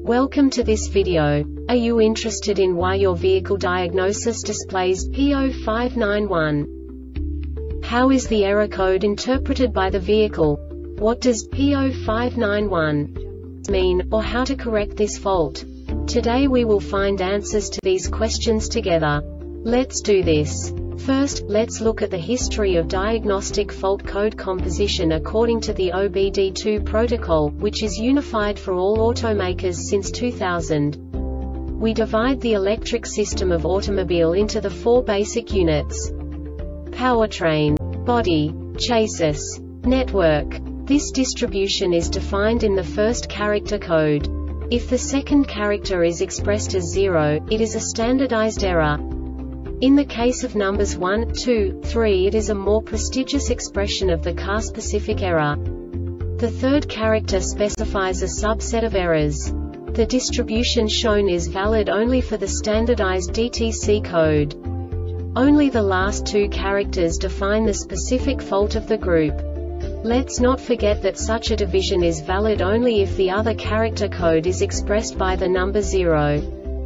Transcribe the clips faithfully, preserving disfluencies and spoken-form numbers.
Welcome to this video. Are you interested in why your vehicle diagnosis displays P zero five nine one? How is the error code interpreted by the vehicle? What does P zero five nine one mean, or how to correct this fault? Today we will find answers to these questions together. Let's do this. First, let's look at the history of diagnostic fault code composition according to the O B D two protocol, which is unified for all automakers since two thousand. We divide the electric system of automobile into the four basic units: powertrain, body, chassis, network. This distribution is defined in the first character code. If the second character is expressed as zero, it is a standardized error. In the case of numbers one, two, three, it is a more prestigious expression of the car-specific error. The third character specifies a subset of errors. The distribution shown is valid only for the standardized D T C code. Only the last two characters define the specific fault of the group. Let's not forget that such a division is valid only if the other character code is expressed by the number zero.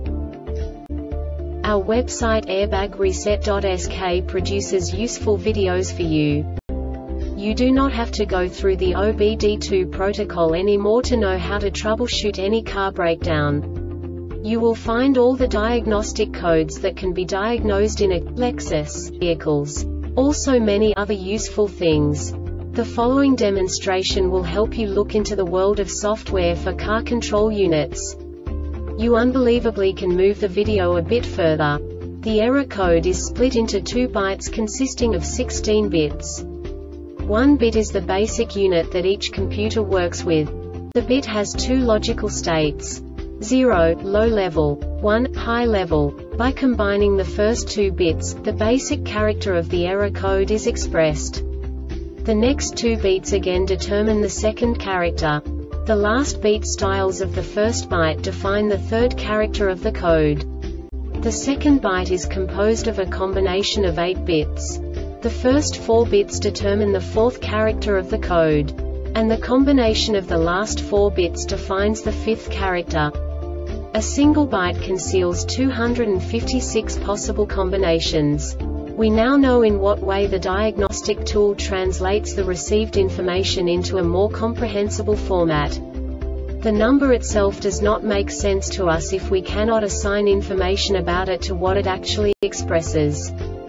Our website airbag reset dot S K produces useful videos for you. You do not have to go through the O B D two protocol anymore to know how to troubleshoot any car breakdown. You will find all the diagnostic codes that can be diagnosed in a Lexus vehicles. Also many other useful things. The following demonstration will help you look into the world of software for car control units. You unbelievably can move the video a bit further. The error code is split into two bytes consisting of sixteen bits. One bit is the basic unit that each computer works with. The bit has two logical states: zero, low level, one, high level. By combining the first two bits, the basic character of the error code is expressed. The next two bits again determine the second character. The last beat styles of the first byte define the third character of the code. The second byte is composed of a combination of eight bits. The first four bits determine the fourth character of the code. And the combination of the last four bits defines the fifth character. A single byte conceals two hundred fifty-six possible combinations. We now know in what way the diagnostic tool translates the received information into a more comprehensible format. The number itself does not make sense to us if we cannot assign information about it to what it actually expresses.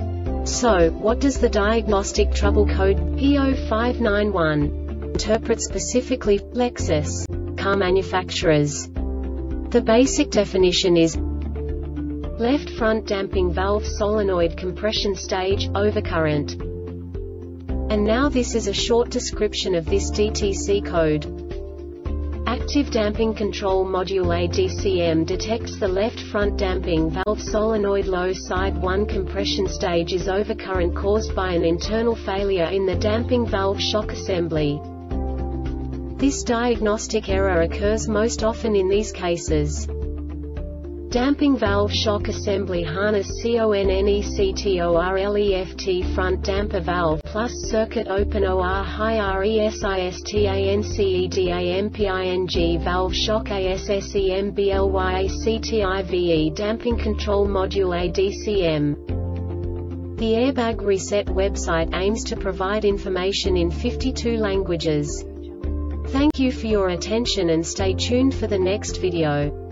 So, what does the diagnostic trouble code P zero five nine one interpret specifically for Lexus car manufacturers? The basic definition is left front damping valve solenoid compression stage, overcurrent. And now this is a short description of this D T C code. Active damping control module A D C M detects the left front damping valve solenoid low side one compression stage is overcurrent caused by an internal failure in the damping valve shock assembly. This diagnostic error occurs most often in these cases: damping valve shock assembly harness connectorleft front damper valve plus circuit open or high resistdamping valve shock assemblyactive damping control module A D C M. The Airbag Reset website aims to provide information in fifty-two languages. Thank you for your attention and stay tuned for the next video.